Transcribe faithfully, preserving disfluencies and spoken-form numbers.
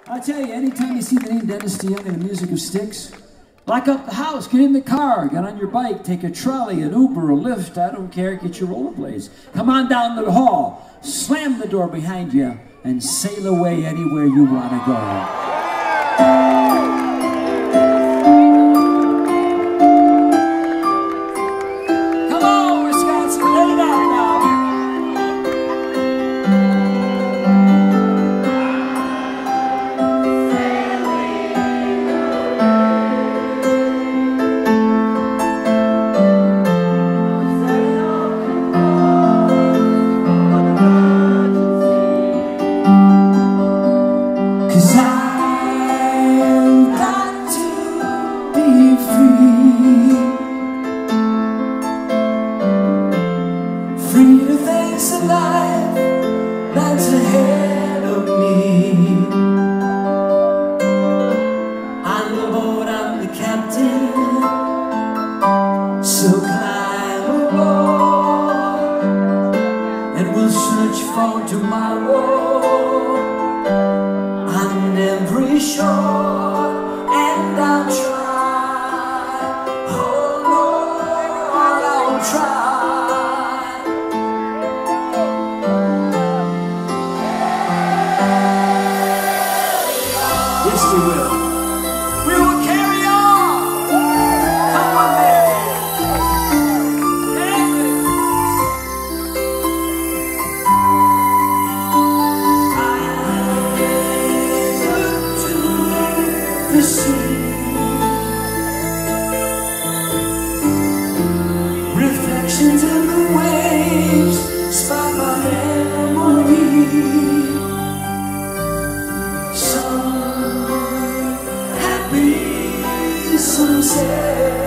I tell you, anytime you see the name Dennis DeYoung and the music of Styx, lock up the house, get in the car, get on your bike, take a trolley, an Uber, a Lyft, I don't care, get your rollerblades. Come on down the hall, slam the door behind you, and sail away anywhere you want to go. Cause I've got to be free, free to face the life that's ahead of me. On the boat I'm the captain, so climb aboard and we'll search for tomorrow on every shore, and I'll try, oh Lord, I'll try. Yes, we will. We will carry on. Come on, baby. The sea, reflections in the waves spark my memory. Some happy, some sad.